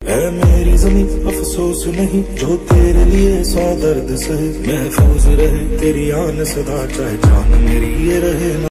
है मेरी ज़मीं अफसोस नहीं, जो तेरे लिए 100 दर्द सहे। महफूज रहे तेरी आन सदा, चाहे जान मेरी ये रहे ना।